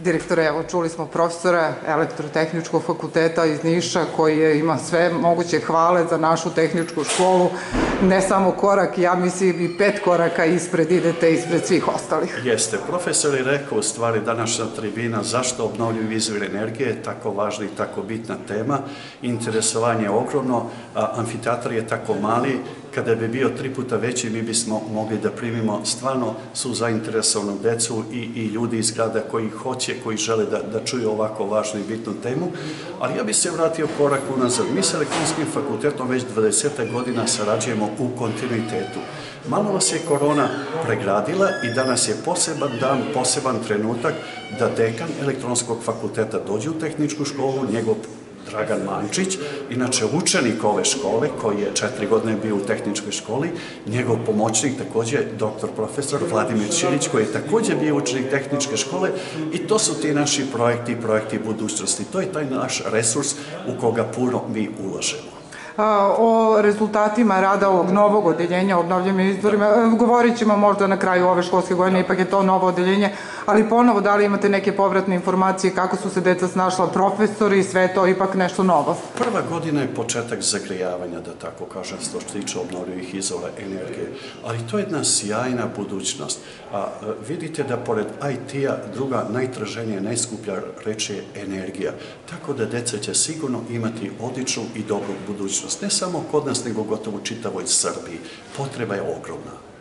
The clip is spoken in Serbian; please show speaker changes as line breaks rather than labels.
direktora, evo čuli smo profesora Elektrotehničkog fakulteta iz Niša koji ima sve moguće hvale za našu tehničku školu, ne samo korak, ja mislim i 5 koraka ispred idete, ispred svih ostalih.
Jeste, profesor je rekao u stvari današnja tribina zašto obnovljivi izvori energije, tako važna i tako bitna tema, interesovanje je ogromno, amfiteatar je tako mali, kada bi bio 3 puta veći mi bismo mogli da primimo stvarno su zainteresovanu decu i ljudi iz grada koji hoće, koji žele da čuju ovako važnu i bitnu temu, ali ja bih se vratio korak unazad. Mi sa Elektronskim fakultetom već 20 godina sarađujemo u kontinuitetu. Malo vas je korona pregradila i danas je poseban dan, poseban trenutak da dekan Elektronskog fakulteta dođe u tehničku školu, njegov Dragan Mančić, inače učenik ove škole, koji je 4 godine bio u tehničkoj školi, njegov pomoćnik takođe doktor profesor Vladimir Ćirić, koji je takođe bio učenik tehničke škole i to su ti naši projekti budućnosti. To je taj naš resurs u koga puno mi ulažemo.
O rezultatima rada ovog novog odeljenja obnovljivim izvorima govorit ćemo možda na kraju ove školske godine, ipak je to novo odeljenje, ali ponovo da li imate neke povratne informacije kako su se deca snašla, profesori i sve to ipak nešto novo?
Prva godina je početak zagrejavanja, da tako kažem, što se tiče obnovljivih izvora energije, ali to je jedna sjajna budućnost. Vidite da pored IT-a druga najtraženija, najskuplja reč je energija, tako da deca će sigurno imati odličnu i dobru budućnost. Ne samo kod nas, nego gotovo u čitavoj Srbiji. Potreba je ogromna.